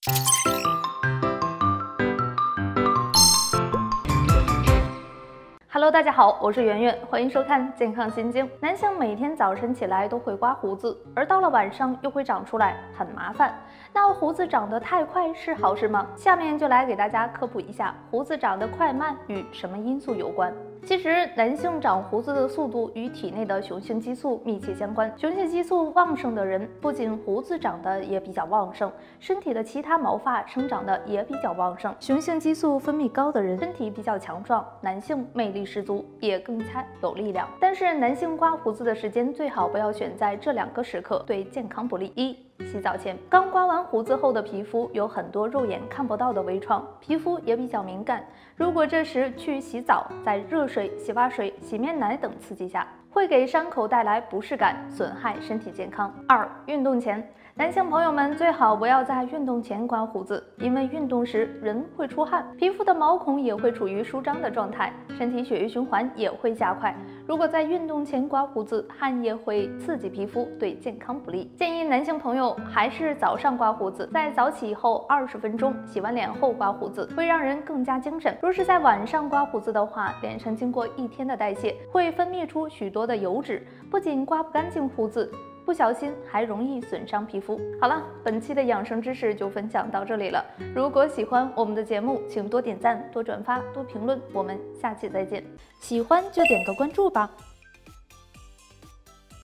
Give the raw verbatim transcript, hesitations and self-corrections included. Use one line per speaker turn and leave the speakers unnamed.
Hello， 大家好，我是圆圆，欢迎收看健康心经。男性每天早晨起来都会刮胡子，而到了晚上又会长出来，很麻烦。那胡子长得太快是好事吗？下面就来给大家科普一下，胡子长得快慢与什么因素有关。其实，男性长胡子的速度与体内的雄性激素密切相关。雄性激素旺盛的人，不仅胡子长得也比较旺盛，身体的其他毛发生长得也比较旺盛。雄性激素分泌高的人，身体比较强壮，男性魅力十足，也更加有力量。但是，男性刮胡子的时间最好不要选在这两个时刻，对健康不利。一、洗澡前，刚刮完胡子后的皮肤有很多肉眼看不到的微创，皮肤也比较敏感。如果这时去洗澡，在热水、洗发水、洗面奶等刺激下，会给伤口带来不适感，损害身体健康。二、运动前，男性朋友们最好不要在运动前刮胡子，因为运动时人会出汗，皮肤的毛孔也会处于舒张的状态，身体血液循环也会加快。如果在运动前刮胡子，汗液会刺激皮肤，对健康不利。建议男性朋友还是早上刮胡子，在早起后二十分钟，洗完脸后刮胡子，会让人更加精神。若是在晚上刮胡子的话，脸上经过一天的代谢，会分泌出许多的油脂，不仅刮不干净胡子，不小心还容易损伤皮肤。好了，本期的养生知识就分享到这里了。如果喜欢我们的节目，请多点赞、多转发、多评论。我们下期再见。喜欢就点个关注吧。